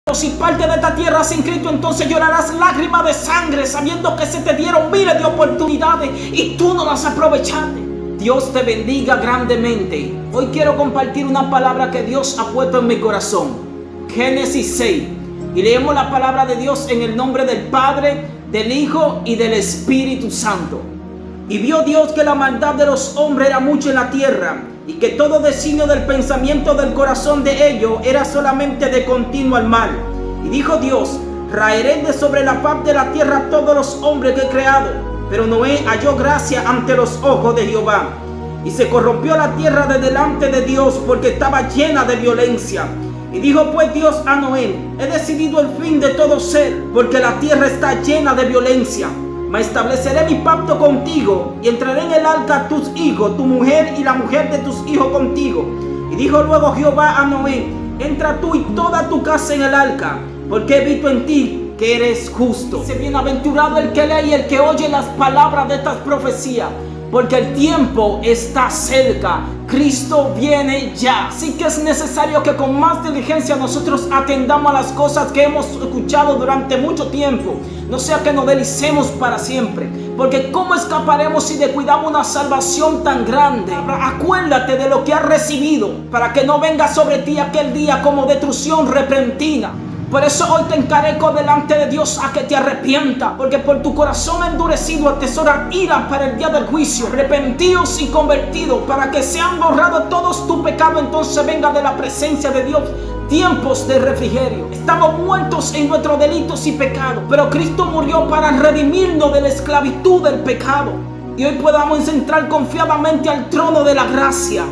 Si parte de esta tierra sin Cristo, entonces llorarás lágrimas de sangre, sabiendo que se te dieron miles de oportunidades y tú no las aprovechaste. Dios te bendiga grandemente. Hoy quiero compartir una palabra que Dios ha puesto en mi corazón. Génesis 6. Y leemos la palabra de Dios en el nombre del Padre, del Hijo y del Espíritu Santo. Y vio Dios que la maldad de los hombres era mucha en la tierra, y que todo designio del pensamiento del corazón de ellos era solamente de continuo al mal. Y dijo Dios: raeré de sobre la faz de la tierra a todos los hombres que he creado. Pero Noé halló gracia ante los ojos de Jehová. Y se corrompió la tierra de delante de Dios, porque estaba llena de violencia. Y dijo pues Dios a Noé: he decidido el fin de todo ser, porque la tierra está llena de violencia. Mas estableceré mi pacto contigo, y entraré en el arca tus hijos, tu mujer y la mujer de tus hijos contigo. Y dijo luego Jehová a Noé: entra tú y toda tu casa en el arca, porque he visto en ti que eres justo. Dice: bienaventurado el que lee y el que oye las palabras de estas profecías, porque el tiempo está cerca. Cristo viene ya. Así que es necesario que con más diligencia nosotros atendamos a las cosas que hemos escuchado durante mucho tiempo. No sea que nos deslicemos para siempre. Porque ¿cómo escaparemos si descuidamos una salvación tan grande? Acuérdate de lo que has recibido, para que no venga sobre ti aquel día como destrucción repentina. Por eso hoy te encarezco delante de Dios a que te arrepientas, porque por tu corazón endurecido atesoran ira para el día del juicio. Arrepentidos y convertidos, para que sean borrados todos tus pecados, entonces venga de la presencia de Dios tiempos de refrigerio. Estamos muertos en nuestros delitos y pecados, pero Cristo murió para redimirnos de la esclavitud del pecado. Y hoy podamos entrar confiadamente al trono de la gracia,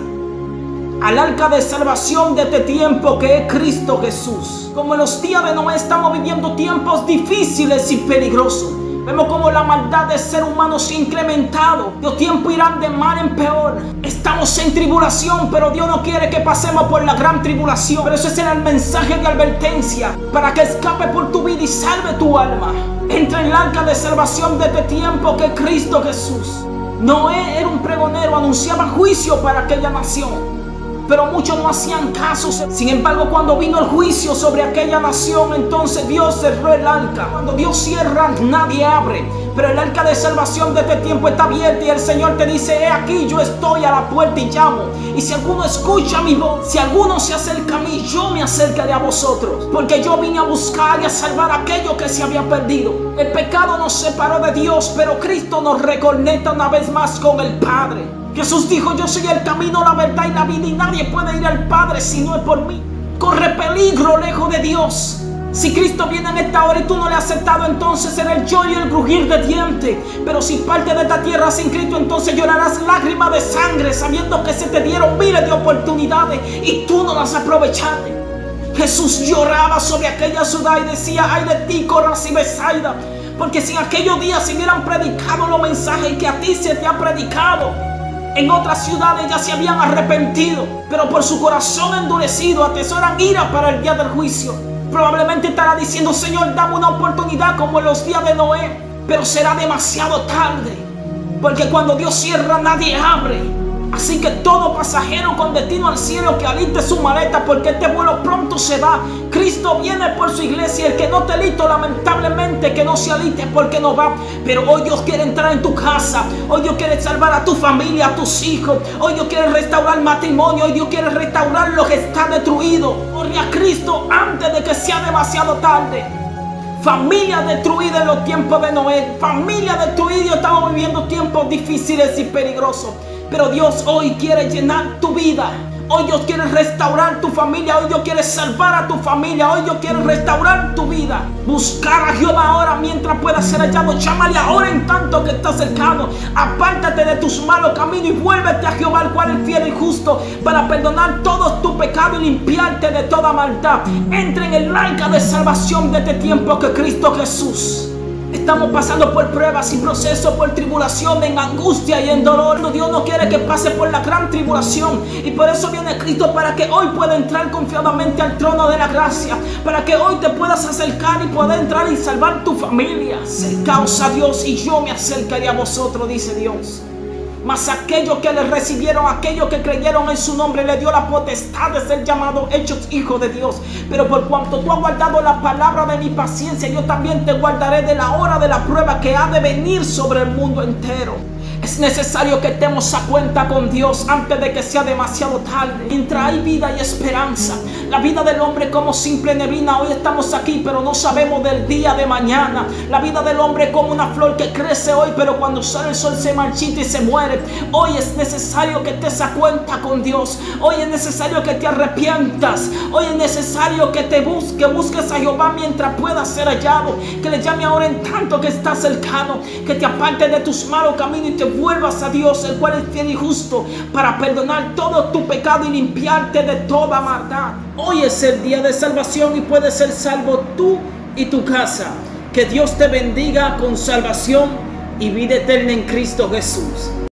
al arca de salvación de este tiempo que es Cristo Jesús. Como en los días de Noé estamos viviendo tiempos difíciles y peligrosos. Vemos como la maldad del ser humano se ha incrementado. Los tiempos irán de mal en peor. Estamos en tribulación, pero Dios no quiere que pasemos por la gran tribulación. Pero ese es el mensaje de advertencia, para que escape por tu vida y salve tu alma. Entra en el arca de salvación de este tiempo que es Cristo Jesús. Noé era un pregonero, anunciaba juicio para aquella nación, pero muchos no hacían caso. Sin embargo, cuando vino el juicio sobre aquella nación, entonces Dios cerró el arca. Cuando Dios cierra, nadie abre. Pero el arca de salvación de este tiempo está abierta, y el Señor te dice: he aquí, yo estoy a la puerta y llamo. Y si alguno escucha mi voz, si alguno se acerca a mí, yo me acercaré a vosotros. Porque yo vine a buscar y a salvar a aquello que se había perdido. El pecado nos separó de Dios, pero Cristo nos reconecta una vez más con el Padre. Jesús dijo: yo soy el camino, la verdad y la vida, y nadie puede ir al Padre si no es por mí. Corre peligro lejos de Dios. Si Cristo viene en esta hora y tú no le has aceptado, entonces será el lloro y el crujir de dientes. Pero si parte de esta tierra sin Cristo, entonces llorarás lágrimas de sangre, sabiendo que se te dieron miles de oportunidades y tú no las aprovechaste. Jesús lloraba sobre aquella ciudad y decía: ay de ti, Corazín y Betsaida, porque si en aquellos días se hubieran predicado los mensajes que a ti se te ha predicado, en otras ciudades ya se habían arrepentido, pero por su corazón endurecido atesoran ira para el día del juicio. Probablemente estará diciendo: Señor, dame una oportunidad como en los días de Noé. Pero será demasiado tarde, porque cuando Dios cierra, nadie abre. Así que todo pasajero con destino al cielo que aliste su maleta, porque este vuelo pronto se va. Cristo viene por su iglesia. El que no esté listo, lamentablemente que no se aliste, porque no va. Pero hoy Dios quiere entrar en tu casa. Hoy Dios quiere salvar a tu familia, a tus hijos. Hoy Dios quiere restaurar el matrimonio. Hoy Dios quiere restaurar lo que está destruido. Corre a Cristo antes de que sea demasiado tarde. Familia destruida en los tiempos de Noé. Familia destruida. Estamos viviendo tiempos difíciles y peligrosos. Pero Dios hoy quiere llenar tu vida. Hoy Dios quiere restaurar tu familia. Hoy Dios quiere salvar a tu familia. Hoy Dios quiere restaurar tu vida. Buscar a Jehová ahora mientras pueda ser hallado. Llámale ahora en tanto que está cercano. Apártate de tus malos caminos y vuélvete a Jehová, el cual es fiel y justo, para perdonar todos tus pecados y limpiarte de toda maldad. Entra en el arca de salvación de este tiempo que es Cristo Jesús. Estamos pasando por pruebas y procesos, por tribulación, en angustia y en dolor. Dios no quiere que pase por la gran tribulación, y por eso viene Cristo, para que hoy pueda entrar confiadamente al trono de la gracia, para que hoy te puedas acercar y pueda entrar y salvar tu familia. Acercaos a Dios y yo me acercaré a vosotros, dice Dios. Mas aquellos que le recibieron, aquellos que creyeron en su nombre, le dio la potestad de ser llamados, hechos hijos de Dios. Pero por cuanto tú has guardado la palabra de mi paciencia, yo también te guardaré de la hora de la prueba que ha de venir sobre el mundo entero. Es necesario que estemos a cuenta con Dios antes de que sea demasiado tarde. Mientras hay vida y esperanza. La vida del hombre como simple neblina. Hoy estamos aquí, pero no sabemos del día de mañana. La vida del hombre es como una flor que crece hoy, pero cuando sale el sol se marchita y se muere. Hoy es necesario que estés a cuenta con Dios. Hoy es necesario que te arrepientas. Hoy es necesario que te busques a Jehová mientras pueda ser hallado. Que le llame ahora en tanto que está cercano. Que te apartes de tus malos caminos y te vuelvas a Dios, el cual es fiel y justo, para perdonar todo tu pecado y limpiarte de toda maldad. Hoy es el día de salvación y puedes ser salvo tú y tu casa. Que Dios te bendiga con salvación y vida eterna en Cristo Jesús.